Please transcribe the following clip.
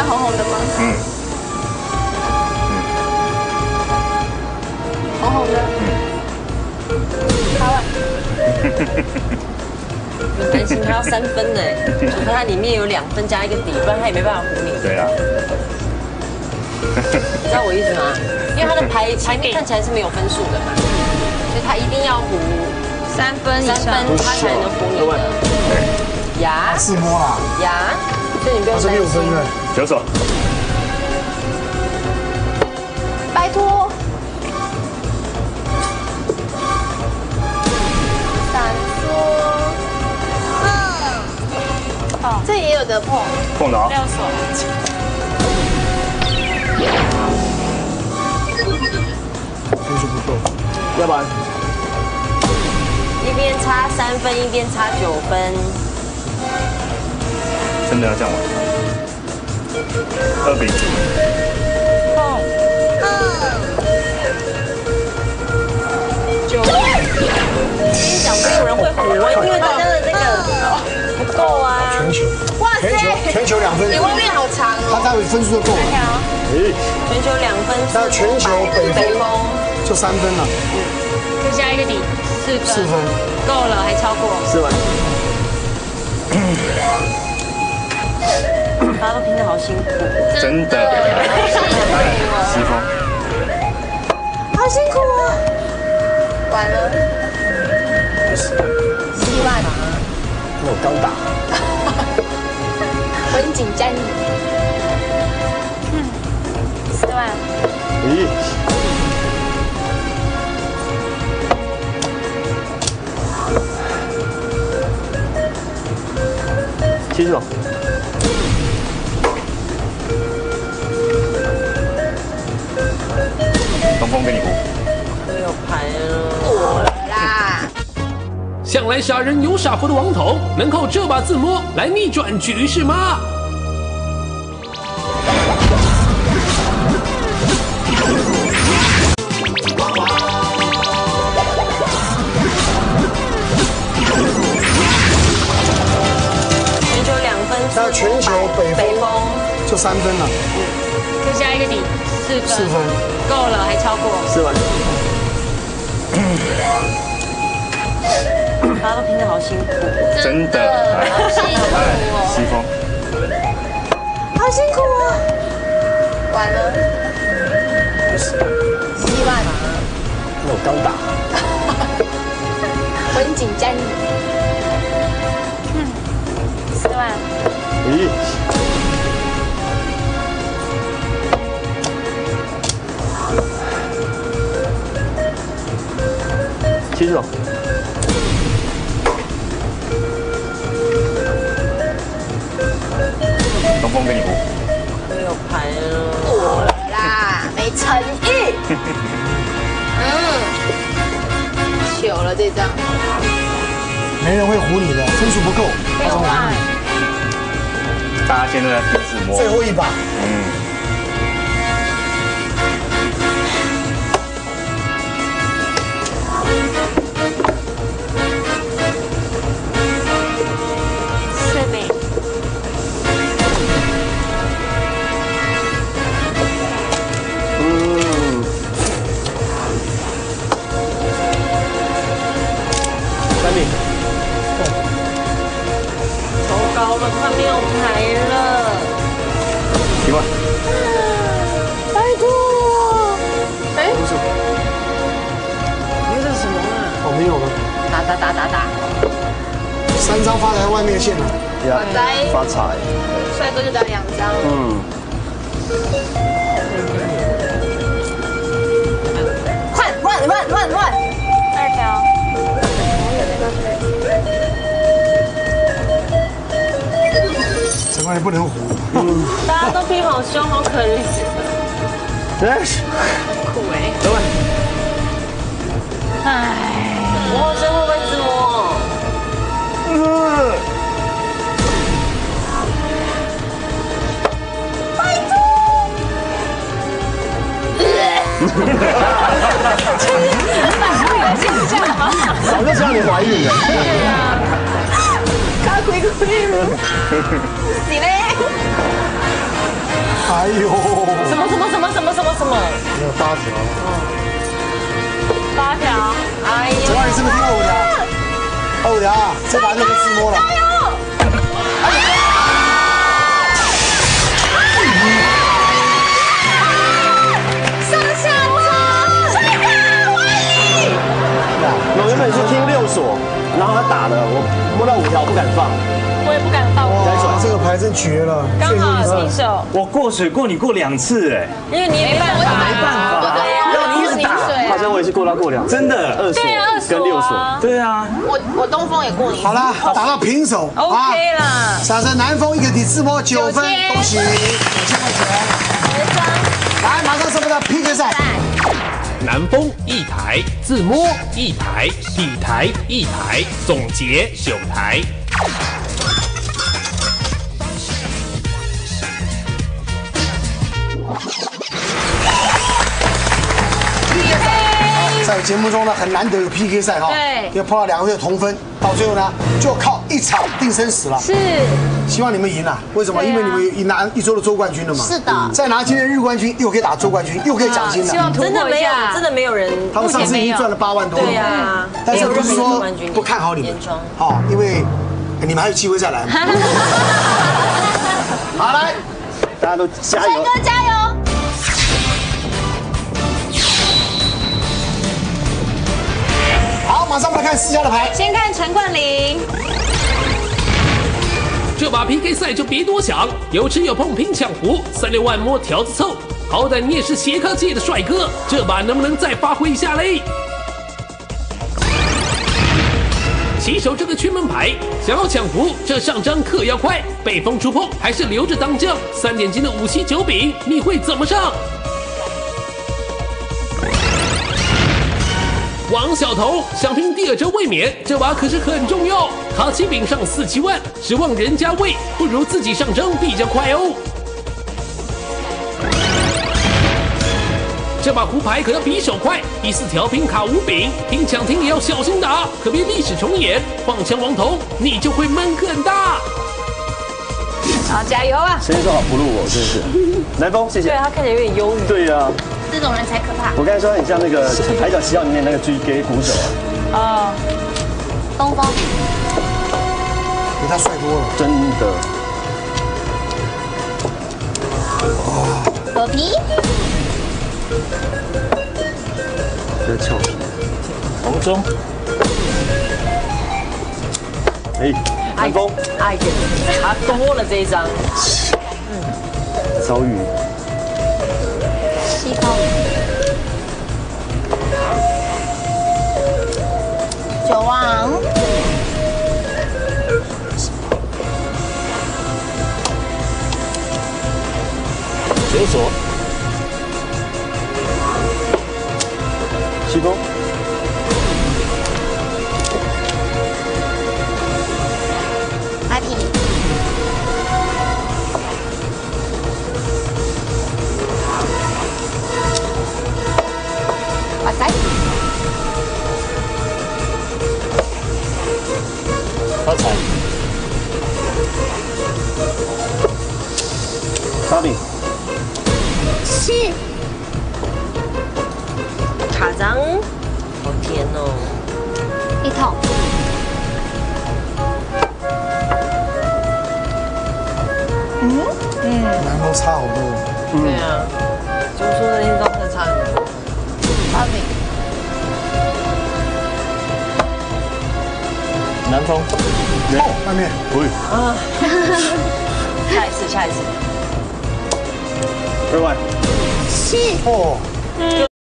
红红的吗？红红的。好啊。 很担心他要3分呢，除非它里面有2分加一个底，不然他也没办法唬你。 对啊。 你知道我意思吗？因为他的牌面看起来是没有分数的嘛，所以他一定要唬 3分以上， 他才能唬你的。呀， 自摸啦。 呀，所以你不用担心。 6分对。 九手。 拜托。闪缩。这也有得碰。 碰到。 6手。 分数不够，要不然一边差3分，一边差9分。 真的要这样玩？2比9。 碰。9。我跟你讲，没有人会唬我，因为大家的那个不够啊。 全球。 哇塞！ 全球2分。 你外面好长哦。 他待会分数就够了。 全球2分。 那全球北风就3分了。 就加一个底，4分。够了，还超过。 4分。 大家都拼得好辛苦， 真的。西风。 好辛苦哦。完了。7万。 那我刚打。 我很紧张。4万。 咦。7手。 东风给你胡。 没有牌了。 过了啦。 向来傻人有傻福的王头，能靠这把自摸来逆转局势吗？ 那全球北风就3分了。 就加一个底，4分。够了，还超过。 4分。 大家都拼得好辛苦， 真的。 好辛苦哦。 西风。 好辛苦哦。完了。7万。 那我刚打。 我很紧张。4万。 咦。7手。 东风给你胡。 没有牌了。 过了啦，没诚意。糗了这张。 没人会唬你的，分数不够。 6万。 大家现在在拼自摸。 最后一把。 4倍。 3米。 头高了，快没有牌了。 7万。 拜托。哎。 这是什么啊？ 哦，没有了。 打。 3张发在外面线了。 发财。 帅哥就打2张。换。2条。 整个也不能唬。 大家都拼好凶，好可怜。 苦哎。哎。 我好像会不会自摸？ 拜托。 早就知道你怀孕了。 卡亏了。你嘞？ 哎呦， 什么？ 没有8条。 8条，哎呀， 九万，你是不是听25条？25条啊，这把就被自摸了。 加油！上下车，帅哥，我爱你。 我原本是听6锁，然后他打了，我摸到5条不敢放。 我也不敢放。 哇，这个牌真绝了， 刚好你手， 我过水过你过2次哎， 因为你也没办法， 没办法， 要你一直打，好像我也是过2次， 真的。 2锁对啊跟6锁， 对啊， 我东风也过你。 好了，打到平手 OK 啦。 闪神南风一个底自摸9分，恭喜9000块钱。来，马上是我们的 PK 赛。 南风1台，自摸1台，底台1台，总结9台。 在节目中呢，很难得有 PK 赛哈， 对因为碰到2个队同分，到最后呢，就靠1场定生死了。 是， 希望你们赢了，为什么？ 对啊因为你们拿1周的周冠军了嘛。 是的再拿今天日冠军，又可以打周冠军，又可以奖金了。 希望突真的没有破一下，， 真的没有人。 他们上次已经赚了8万多了。 对呀， 但是不是说不看好你们严庄， 好，因为你们还有机会再来嘛。好，来， 大家都加油！ 哥加油！ 好，马上我们来看4家的牌。 先看陈冠霖， 这把 PK 赛就别多想，有吃有碰拼抢胡，36万摸条子凑。好歹你也是斜咖界的帅哥，这把能不能再发挥一下嘞？起手这个缺门牌，想要抢胡，这上张课要快，被风触碰还是留着当将。3点金的5七9饼，你会怎么上？王小头想拼第2周卫冕，这把可是很重要。他7饼上4、7万，指望人家卫，不如自己上张比较快哦。这把胡牌可要比手快，第4条拼卡5饼，拼抢停也要小心打，可别历史重演。放枪王头，你就会闷很大。 好，加油啊！ 谁说好不录我，真是。南风，谢谢。 对他看起来有点忧郁。 对呀， 这种人才可怕。 我刚才说很像那个《海角7号》里面那个狙给鼓手啊， 哦， 东风， 比他帅多了。 真的。 狗皮， 这俏皮。红中。哎，南风， 哎呀，他多了这一张。 遭遇。 西风，九王， 9锁。西风。 阿皮，哇塞， 发财。8饼。 是卡张，好甜哦。 一桶， 南风差好多。 对啊，就说那天真的差很多。 阿饼， 南风。 外面喂， 下一次，下一次。 2万。 是哦。